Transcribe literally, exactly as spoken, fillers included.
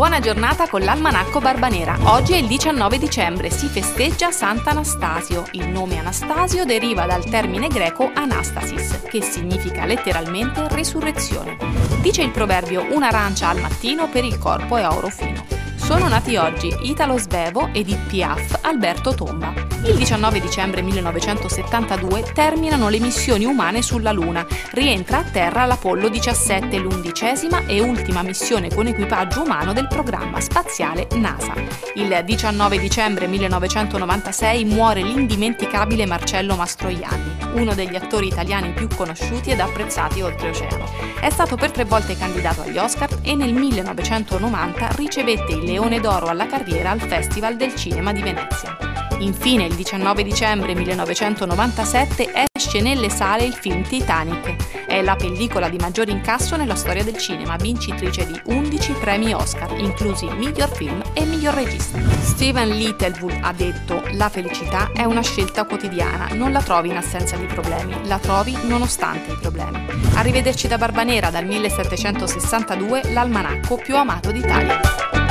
Buona giornata con l'Almanacco Barbanera. Oggi è il diciannove dicembre, si festeggia Sant'Anastasio. Il nome Anastasio deriva dal termine greco anastasis, che significa letteralmente resurrezione. Dice il proverbio: un'arancia al mattino per il corpo è oro fino. Sono nati oggi Italo Svevo, Edith Piaf, Alberto Tomba. Il diciannove dicembre millenovecentosettantadue terminano le missioni umane sulla Luna. Rientra a terra l'Apollo diciassette, l'undicesima e ultima missione con equipaggio umano del programma spaziale NASA. Il diciannove dicembre millenovecentonovantasei muore l'indimenticabile Marcello Mastroianni, uno degli attori italiani più conosciuti ed apprezzati oltreoceano. È stato per tre volte candidato agli Oscar e nel millenovecentonovanta ricevette il Leone d'Oro alla carriera al Festival del Cinema di Venezia. Infine, il diciannove dicembre millenovecentonovantasette esce nelle sale il film Titanic. È la pellicola di maggior incasso nella storia del cinema, vincitrice di undici premi Oscar, inclusi miglior film e miglior regista. Stephen Littlewood ha detto: la felicità è una scelta quotidiana, non la trovi in assenza di problemi, la trovi nonostante i problemi. Arrivederci da Barbanera dal millesettecentosessantadue, l'almanacco più amato d'Italia.